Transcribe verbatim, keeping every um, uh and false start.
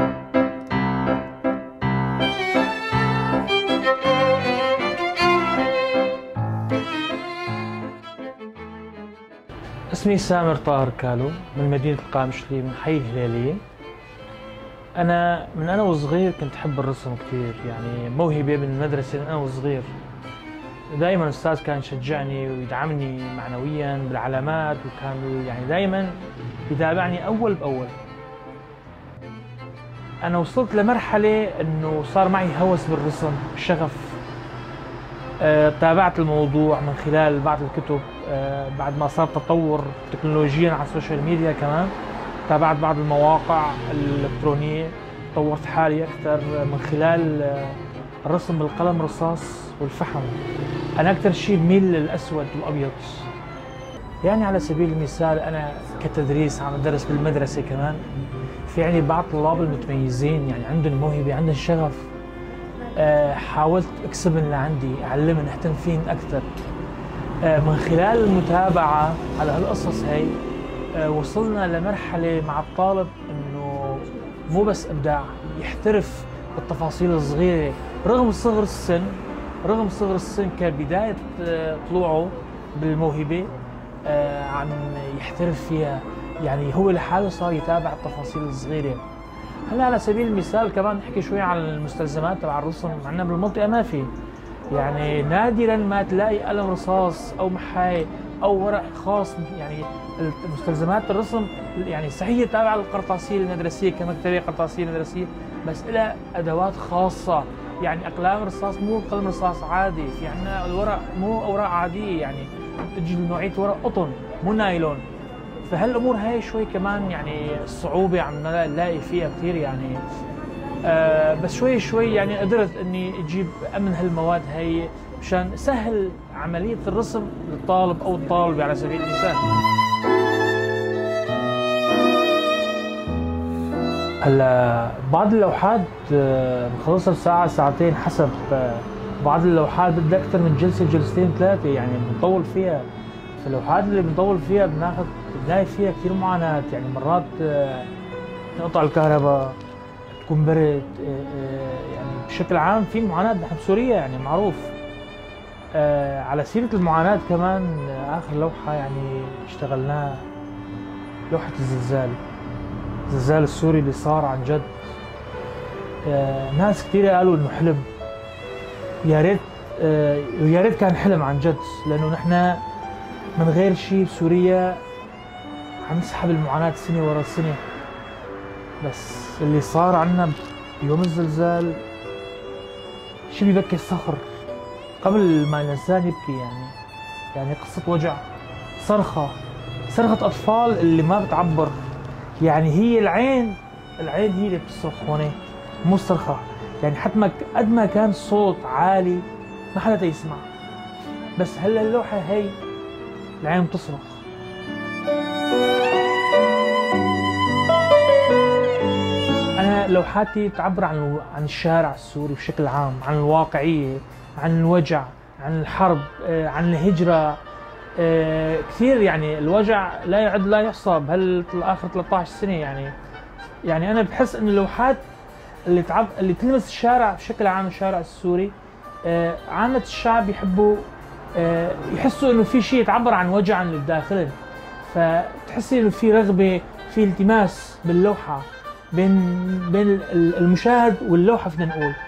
اسمي سامر طاهر كالو من مدينة القامشلي من حي الهلالية. أنا من أنا وصغير كنت أحب الرسم كثير، يعني موهبة من المدرسة من أنا وصغير. دائما الأستاذ كان يشجعني ويدعمني معنويا بالعلامات، وكان يعني دائما يتابعني أول بأول. أنا وصلت لمرحلة إنه صار معي هوس بالرسم، شغف. أه تابعت الموضوع من خلال بعض الكتب، أه بعد ما صار تطور تكنولوجيا على السوشيال ميديا كمان تابعت بعض المواقع الإلكترونية، طورت حالي أكثر من خلال أه الرسم بالقلم الرصاص والفحم. أنا أكثر شيء بميل للأسود والأبيض. يعني على سبيل المثال أنا كتدريس عم أدرس بالمدرسة كمان، في يعني بعض الطلاب المتميزين يعني عندهم موهبة، عندهم شغف. أه حاولت اكسبن لعندي، اعلمن، اهتم فيهن اكثر. أه من خلال المتابعه على هالقصص هي أه وصلنا لمرحله مع الطالب انه مو بس ابداع، يحترف بالتفاصيل الصغيره رغم صغر السن، رغم صغر السن كبدايه أه طلوعه بالموهبه أه عم يحترف فيها. يعني هو لحاله صار يتابع التفاصيل الصغيره. هلا على سبيل المثال كمان نحكي شوي عن المستلزمات تبع الرسم. عندنا بالمنطقه ما في، يعني نادرا ما تلاقي قلم رصاص او محاي او ورق خاص. يعني المستلزمات الرسم يعني صحيح تابعه للقرطاسيه المدرسيه كمكتبه قرطاسيه مدرسيه، بس لها ادوات خاصه. يعني اقلام رصاص مو قلم رصاص عادي، في عندنا الورق مو اوراق عاديه، يعني تجي نوعيه ورق قطن مو نايلون. فهالامور هاي شوي كمان يعني الصعوبه عم نلاقي فيها كثير يعني. آه بس شوي شوي يعني قدرت اني اجيب امن هالمواد هاي مشان سهل عمليه الرسم للطالب او الطالبه على سبيل المثال. هلا بعض اللوحات بنخلصها بساعه ساعتين حسب. بعض اللوحات بدها اكثر من جلسه جلستين ثلاثه، يعني بنطول فيها. اللوحات اللي بنطول فيها بناخذ بنلاقي فيها كثير معاناه، يعني مرات تقطع الكهرباء، تكون برد، يعني بشكل عام في معاناه نحن بسوريا يعني معروف. على سيره المعاناه كمان اخر لوحه يعني اشتغلناها لوحه الزلزال، الزلزال السوري اللي صار عن جد. ناس كثير قالوا انه حلم، يا ريت يا ريت كان حلم عن جد، لانه نحن من غير شيء بسوريا عم نسحب المعاناة سنة ورا سنة. بس اللي صار عنا بيوم الزلزال شيء بيبكي الصخر قبل ما الإنسان يبكي. يعني يعني قصة وجع، صرخة صرخة أطفال اللي ما بتعبر. يعني هي العين العين هي اللي بتصرخ هون، مو الصرخة. يعني حتى ما قد ما كان الصوت عالي ما حدا يسمع، بس هلا اللوحة هي العين بتصرخ. أنا لوحاتي تعبر عن عن الشارع السوري بشكل عام، عن الواقعية، عن الوجع، عن الحرب، عن الهجرة. كثير يعني الوجع لا يعد لا يحصى بهالآخر ثلاثة عشر سنة. يعني يعني أنا بحس إن اللوحات اللي تعب اللي تلمس الشارع بشكل عام، الشارع السوري، عامة الشعب يحبوا يحسوا إنه في شيء تعبر عن وجع اللي بداخلهم، فتحسي إنه في رغبة، في التماس باللوحة بين بين المشاهد واللوحة فينا نقول.